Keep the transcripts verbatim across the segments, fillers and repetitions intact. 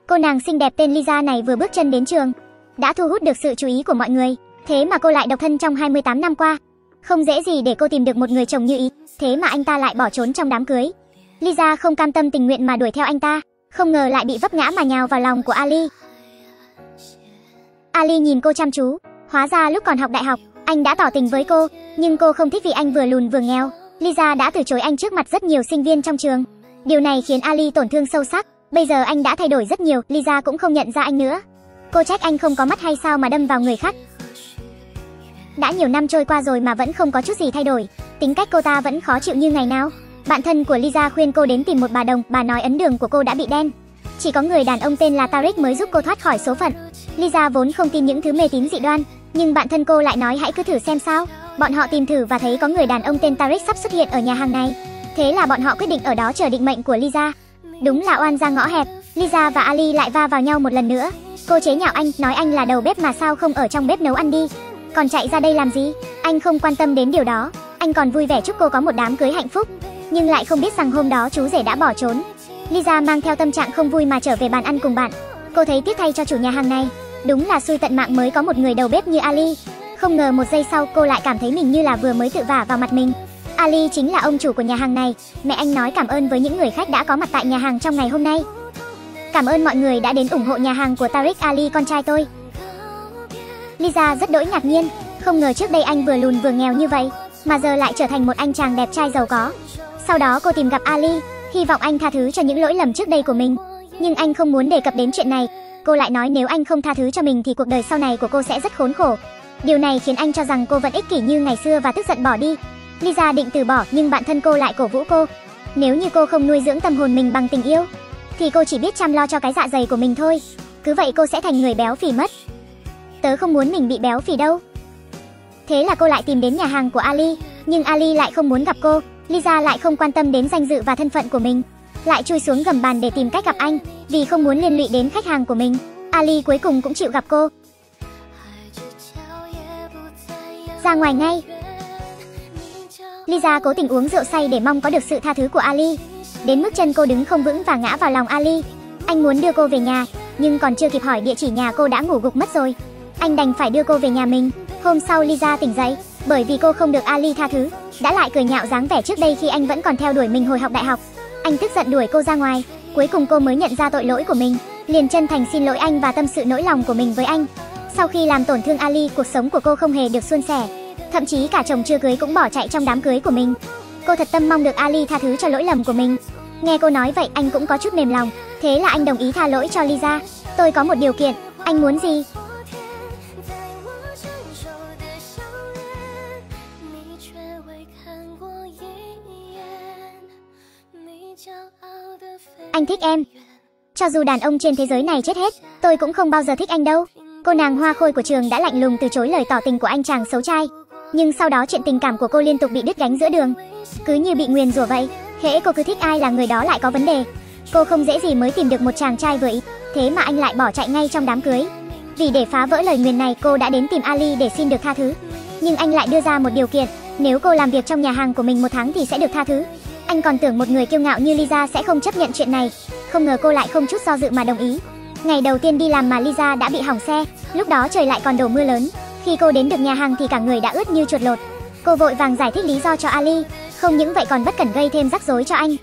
Cô nàng xinh đẹp tên Lisa này vừa bước chân đến trường đã thu hút được sự chú ý của mọi người. Thế mà cô lại độc thân trong hai mươi tám năm qua. Không dễ gì để cô tìm được một người chồng như ý. Thế mà anh ta lại bỏ trốn trong đám cưới. Lisa không cam tâm tình nguyện mà đuổi theo anh ta. Không ngờ lại bị vấp ngã mà nhào vào lòng của Ali. Ali nhìn cô chăm chú. Hóa ra lúc còn học đại học, anh đã tỏ tình với cô. Nhưng cô không thích vì anh vừa lùn vừa nghèo. Lisa đã từ chối anh trước mặt rất nhiều sinh viên trong trường. Điều này khiến Ali tổn thương sâu sắc. Bây giờ anh đã thay đổi rất nhiều. Lisa cũng không nhận ra anh nữa. Cô trách anh không có mắt hay sao mà đâm vào người khác. Đã nhiều năm trôi qua rồi mà vẫn không có chút gì thay đổi. Tính cách cô ta vẫn khó chịu như ngày nào. Bạn thân của Lisa khuyên cô đến tìm một bà đồng. Bà nói ấn đường của cô đã bị đen. Chỉ có người đàn ông tên là Tariq mới giúp cô thoát khỏi số phận. Lisa vốn không tin những thứ mê tín dị đoan, nhưng bạn thân cô lại nói hãy cứ thử xem sao. Bọn họ tìm thử và thấy có người đàn ông tên Tariq sắp xuất hiện ở nhà hàng này. Thế là bọn họ quyết định ở đó chờ định mệnh của Lisa. Đúng là oan ra ngõ hẹp. Lisa và Ali lại va vào nhau một lần nữa. Cô chế nhạo anh, nói anh là đầu bếp mà sao không ở trong bếp nấu ăn đi, còn chạy ra đây làm gì. Anh không quan tâm đến điều đó. Anh còn vui vẻ chúc cô có một đám cưới hạnh phúc. Nhưng lại không biết rằng hôm đó chú rể đã bỏ trốn. Lisa mang theo tâm trạng không vui mà trở về bàn ăn cùng bạn. Cô thấy tiếc thay cho chủ nhà hàng này. Đúng là xui tận mạng mới có một người đầu bếp như Ali. Không ngờ một giây sau cô lại cảm thấy mình như là vừa mới tự vả vào mặt mình. Ali chính là ông chủ của nhà hàng này. Mẹ anh nói cảm ơn với những người khách đã có mặt tại nhà hàng trong ngày hôm nay. Cảm ơn mọi người đã đến ủng hộ nhà hàng của Tariq. Ali con trai tôi. Lisa rất đỗi ngạc nhiên. Không ngờ trước đây anh vừa lùn vừa nghèo như vậy mà giờ lại trở thành một anh chàng đẹp trai giàu có. Sau đó cô tìm gặp Ali, hy vọng anh tha thứ cho những lỗi lầm trước đây của mình. Nhưng anh không muốn đề cập đến chuyện này. Cô lại nói nếu anh không tha thứ cho mình thì cuộc đời sau này của cô sẽ rất khốn khổ. Điều này khiến anh cho rằng cô vẫn ích kỷ như ngày xưa và tức giận bỏ đi. Lisa định từ bỏ nhưng bạn thân cô lại cổ vũ cô. Nếu như cô không nuôi dưỡng tâm hồn mình bằng tình yêu thì cô chỉ biết chăm lo cho cái dạ dày của mình thôi. Cứ vậy cô sẽ thành người béo phì mất. Tớ không muốn mình bị béo phì đâu. Thế là cô lại tìm đến nhà hàng của Ali. Nhưng Ali lại không muốn gặp cô. Lisa lại không quan tâm đến danh dự và thân phận của mình, lại chui xuống gầm bàn để tìm cách gặp anh. Vì không muốn liên lụy đến khách hàng của mình, Ali cuối cùng cũng chịu gặp cô. Ra ngoài ngay. Lisa cố tình uống rượu say để mong có được sự tha thứ của Ali. Đến mức chân cô đứng không vững và ngã vào lòng Ali. Anh muốn đưa cô về nhà, nhưng còn chưa kịp hỏi địa chỉ nhà cô đã ngủ gục mất rồi. Anh đành phải đưa cô về nhà mình. Hôm sau Lisa tỉnh dậy, bởi vì cô không được Ali tha thứ, đã lại cười nhạo dáng vẻ trước đây khi anh vẫn còn theo đuổi mình hồi học đại học. Anh tức giận đuổi cô ra ngoài. Cuối cùng cô mới nhận ra tội lỗi của mình, liền chân thành xin lỗi anh và tâm sự nỗi lòng của mình với anh. Sau khi làm tổn thương Ali, cuộc sống của cô không hề được suôn sẻ. Thậm chí cả chồng chưa cưới cũng bỏ chạy trong đám cưới của mình. Cô thật tâm mong được Ali tha thứ cho lỗi lầm của mình. Nghe cô nói vậy anh cũng có chút mềm lòng. Thế là anh đồng ý tha lỗi cho Lisa. Tôi có một điều kiện. Anh muốn gì? Anh thích em. Cho dù đàn ông trên thế giới này chết hết, tôi cũng không bao giờ thích anh đâu. Cô nàng hoa khôi của trường đã lạnh lùng từ chối lời tỏ tình của anh chàng xấu trai. Nhưng sau đó chuyện tình cảm của cô liên tục bị đứt gánh giữa đường. Cứ như bị nguyền rủa vậy. Hễ cô cứ thích ai là người đó lại có vấn đề. Cô không dễ gì mới tìm được một chàng trai vừa ý. Thế mà anh lại bỏ chạy ngay trong đám cưới. Vì để phá vỡ lời nguyền này, cô đã đến tìm Ali để xin được tha thứ. Nhưng anh lại đưa ra một điều kiện. Nếu cô làm việc trong nhà hàng của mình một tháng thì sẽ được tha thứ. Anh còn tưởng một người kiêu ngạo như Lisa sẽ không chấp nhận chuyện này. Không ngờ cô lại không chút do dự mà đồng ý. Ngày đầu tiên đi làm mà Lisa đã bị hỏng xe. Lúc đó trời lại còn đổ mưa lớn. Khi cô đến được nhà hàng thì cả người đã ướt như chuột lột. Cô vội vàng giải thích lý do cho Ali. Không những vậy còn bất cẩn gây thêm rắc rối cho anh.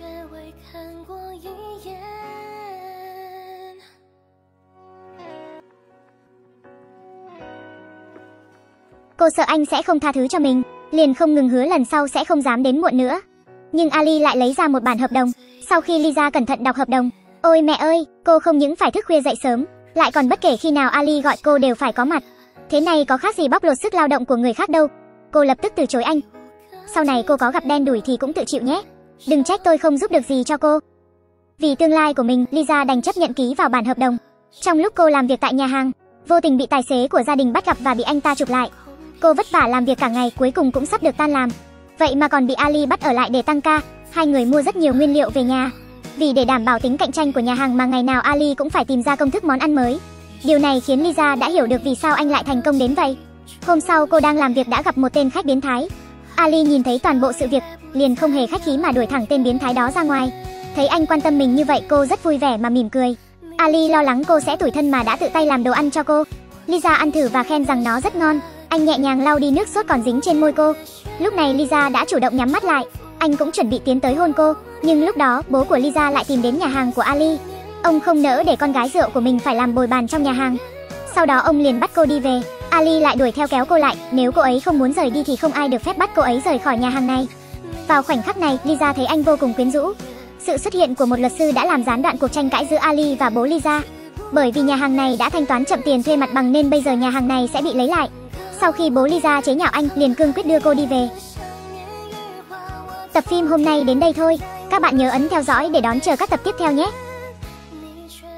Cô sợ anh sẽ không tha thứ cho mình, liền không ngừng hứa lần sau sẽ không dám đến muộn nữa. Nhưng Ali lại lấy ra một bản hợp đồng. Sau khi Lisa cẩn thận đọc hợp đồng, ôi mẹ ơi, cô không những phải thức khuya dậy sớm, lại còn bất kể khi nào Ali gọi cô đều phải có mặt. Thế này có khác gì bóc lột sức lao động của người khác đâu. Cô lập tức từ chối anh. Sau này cô có gặp đen đủi thì cũng tự chịu nhé. Đừng trách tôi không giúp được gì cho cô. Vì tương lai của mình, Lisa đành chấp nhận ký vào bản hợp đồng. Trong lúc cô làm việc tại nhà hàng, vô tình bị tài xế của gia đình bắt gặp và bị anh ta chụp lại. Cô vất vả làm việc cả ngày cuối cùng cũng sắp được tan làm. Vậy mà còn bị Ali bắt ở lại để tăng ca. Hai người mua rất nhiều nguyên liệu về nhà. Vì để đảm bảo tính cạnh tranh của nhà hàng mà ngày nào Ali cũng phải tìm ra công thức món ăn mới. Điều này khiến Lisa đã hiểu được vì sao anh lại thành công đến vậy. Hôm sau cô đang làm việc đã gặp một tên khách biến thái. Ali nhìn thấy toàn bộ sự việc, liền không hề khách khí mà đuổi thẳng tên biến thái đó ra ngoài. Thấy anh quan tâm mình như vậy cô rất vui vẻ mà mỉm cười. Ali lo lắng cô sẽ tủi thân mà đã tự tay làm đồ ăn cho cô. Lisa ăn thử và khen rằng nó rất ngon. Anh nhẹ nhàng lau đi nước sốt còn dính trên môi cô. Lúc này Lisa đã chủ động nhắm mắt lại. Anh cũng chuẩn bị tiến tới hôn cô. Nhưng lúc đó bố của Lisa lại tìm đến nhà hàng của Ali. Ông không nỡ để con gái rượu của mình phải làm bồi bàn trong nhà hàng. Sau đó ông liền bắt cô đi về. Ali lại đuổi theo kéo cô lại. Nếu cô ấy không muốn rời đi thì không ai được phép bắt cô ấy rời khỏi nhà hàng này. Vào khoảnh khắc này, Lisa thấy anh vô cùng quyến rũ. Sự xuất hiện của một luật sư đã làm gián đoạn cuộc tranh cãi giữa Ali và bố Lisa. Bởi vì nhà hàng này đã thanh toán chậm tiền thuê mặt bằng nên bây giờ nhà hàng này sẽ bị lấy lại. Sau khi bố Lisa chế nhạo anh, liền cương quyết đưa cô đi về. Tập phim hôm nay đến đây thôi. Các bạn nhớ ấn theo dõi để đón chờ các tập tiếp theo nhé.